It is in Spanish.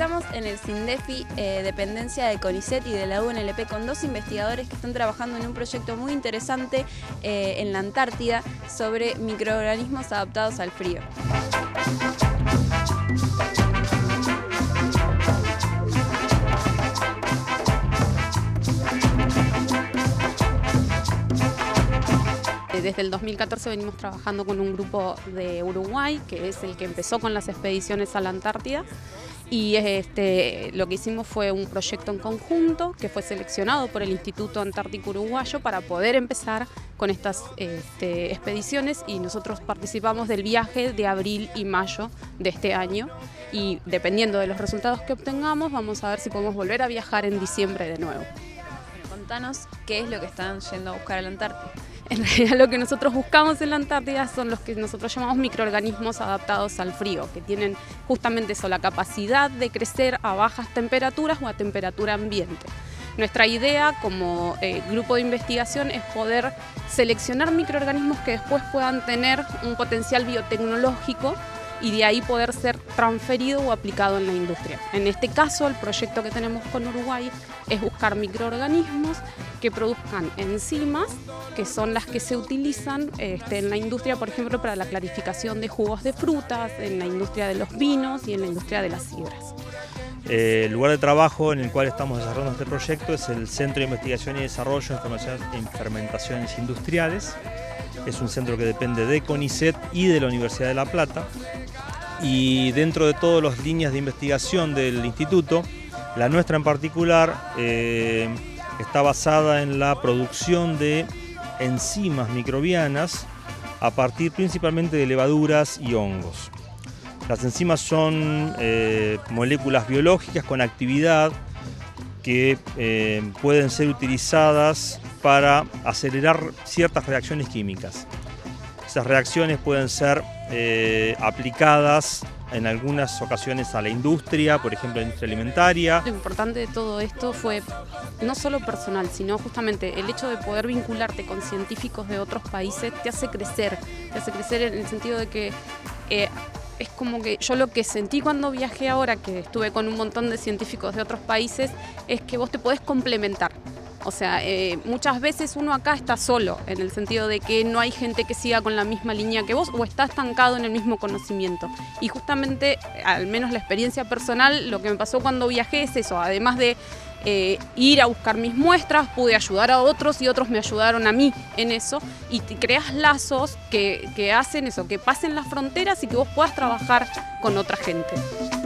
Estamos en el SINDEFI, dependencia de CONICET y de la UNLP, con dos investigadores que están trabajando en un proyecto muy interesante en la Antártida sobre microorganismos adaptados al frío. Desde el 2014 venimos trabajando con un grupo de Uruguay, que es el que empezó con las expediciones a la Antártida, y lo que hicimos fue un proyecto en conjunto que fue seleccionado por el Instituto Antártico Uruguayo para poder empezar con estas expediciones, y nosotros participamos del viaje de abril y mayo de este año, y dependiendo de los resultados que obtengamos vamos a ver si podemos volver a viajar en diciembre de nuevo. Contanos qué es lo que están yendo a buscar a la Antártida. En realidad lo que nosotros buscamos en la Antártida son los que nosotros llamamos microorganismos adaptados al frío, que tienen justamente eso, la capacidad de crecer a bajas temperaturas o a temperatura ambiente. Nuestra idea como grupo de investigación es poder seleccionar microorganismos que después puedan tener un potencial biotecnológico y de ahí poder ser transferido o aplicado en la industria. En este caso, el proyecto que tenemos con Uruguay es buscar microorganismos que produzcan enzimas, que son las que se utilizan en la industria, por ejemplo, para la clarificación de jugos de frutas, en la industria de los vinos y en la industria de las sidras. El lugar de trabajo en el cual estamos desarrollando este proyecto es el Centro de Investigación y Desarrollo en Fermentaciones Industriales. Es un centro que depende de CONICET y de la Universidad de La Plata. Y dentro de todas las líneas de investigación del instituto, la nuestra en particular está basada en la producción de enzimas microbianas a partir principalmente de levaduras y hongos. Las enzimas son moléculas biológicas con actividad que pueden ser utilizadas para acelerar ciertas reacciones químicas. Esas reacciones pueden ser aplicadas en algunas ocasiones a la industria, por ejemplo, a la industria alimentaria. Lo importante de todo esto fue no solo personal, sino justamente el hecho de poder vincularte con científicos de otros países te hace crecer en el sentido de que es como que yo lo que sentí cuando viajé ahora, que estuve con un montón de científicos de otros países, es que vos te podés complementar. O sea, muchas veces uno acá está solo, en el sentido de que no hay gente que siga con la misma línea que vos o está estancado en el mismo conocimiento. Y justamente, al menos la experiencia personal, lo que me pasó cuando viajé es eso. Además de ir a buscar mis muestras, pude ayudar a otros y otros me ayudaron a mí en eso. Y te creas lazos que hacen eso, que pasen las fronteras y que vos puedas trabajar con otra gente.